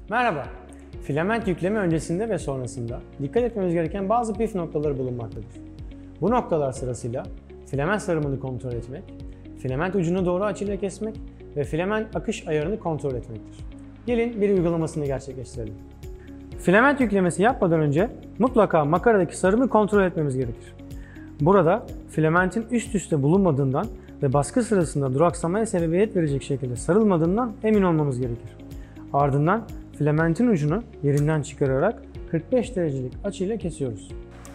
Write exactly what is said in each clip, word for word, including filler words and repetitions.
Merhaba. Filament yükleme öncesinde ve sonrasında dikkat etmemiz gereken bazı püf noktaları bulunmaktadır. Bu noktalar sırasıyla filament sarımını kontrol etmek, filament ucunu doğru açıyla kesmek ve filament akış ayarını kontrol etmektir. Gelin bir uygulamasını gerçekleştirelim. Filament yüklemesi yapmadan önce mutlaka makaradaki sarımı kontrol etmemiz gerekir. Burada filamentin üst üste bulunmadığından ve baskı sırasında duraksamaya sebebiyet verecek şekilde sarılmadığından emin olmamız gerekir. Ardından filamentin ucunu yerinden çıkararak kırk beş derecelik açıyla kesiyoruz.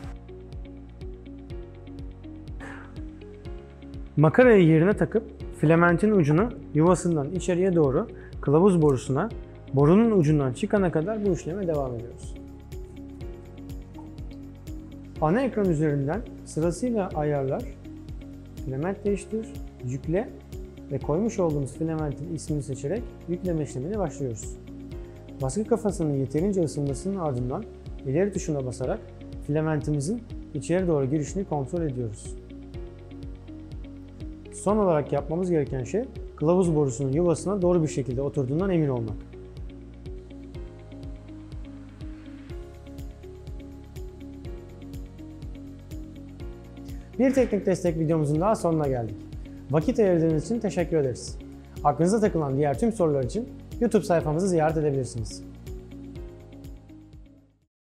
Makarayı yerine takıp filamentin ucunu yuvasından içeriye doğru kılavuz borusuna, borunun ucundan çıkana kadar bu işleme devam ediyoruz. Ana ekran üzerinden sırasıyla ayarlar, filament değiştir, yükle ve koymuş olduğumuz filamentin ismini seçerek yükleme işlemine başlıyoruz. Baskı kafasının yeterince ısınmasının ardından ileri tuşuna basarak filamentimizin içeri doğru girişini kontrol ediyoruz. Son olarak yapmamız gereken şey kılavuz borusunun yuvasına doğru bir şekilde oturduğundan emin olmak. Bir teknik destek videomuzun daha sonuna geldik. Vakit ayırdığınız için teşekkür ederiz. Aklınıza takılan diğer tüm sorular için YouTube sayfamızı ziyaret edebilirsiniz.